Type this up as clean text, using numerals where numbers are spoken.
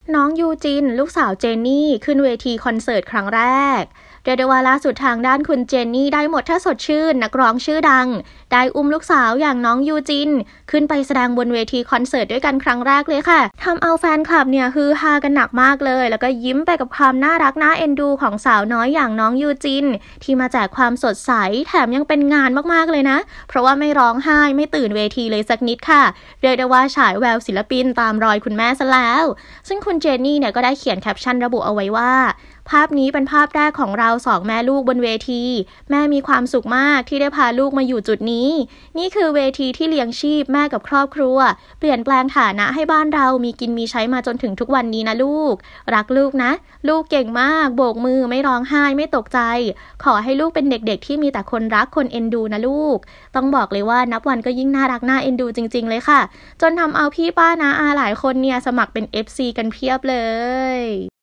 น้องยูจินลูกสาวเจนนี่ขึ้นเวทีคอนเสิร์ตครั้งแรกเรียกได้ว่าล่าสุดทางด้านคุณเจนนี่ได้หมดถ้าสดชื่นนักร้องชื่อดังได้อุ้มลูกสาวอย่างน้องยูจินขึ้นไปแสดงบนเวทีคอนเสิร์ตด้วยกันครั้งแรกเลยค่ะทำเอาแฟนคลับเนี่ยฮือฮากันหนักมากเลยแล้วก็ยิ้มไปกับความน่ารักน่าเอ็นดูของสาวน้อยอย่างน้องยูจินที่มาแจกความสดใสแถมยังเป็นงานมากๆเลยนะเพราะว่าไม่ร้องไห้ไม่ตื่นเวทีเลยสักนิดค่ะเรียกได้ว่าฉายแววศิลปินตามรอยคุณแม่ซะแล้วซึ่งคุณเจนนี่เนี่ยก็ได้เขียนแคปชั่นระบุเอาไว้ว่าภาพนี้เป็นภาพแรกของเราสองแม่ลูกบนเวทีแม่มีความสุขมากที่ได้พาลูกมาอยู่จุดนี้นี่คือเวทีที่เลี้ยงชีพแม่กับครอบครัวเปลี่ยนแปลงฐานะให้บ้านเรามีกินมีใช้มาจนถึงทุกวันนี้นะลูกรักลูกนะลูกเก่งมากโบกมือไม่ร้องไห้ไม่ตกใจขอให้ลูกเป็นเด็กๆที่มีแต่คนรักคนเอ็นดูนะลูกต้องบอกเลยว่านับวันก็ยิ่งน่ารักน่าเอ็นดูจริงๆเลยค่ะจนทำเอาพี่ป้าน้าอาหลายคนเนี่ยสมัครเป็น FC กันเพียบเลย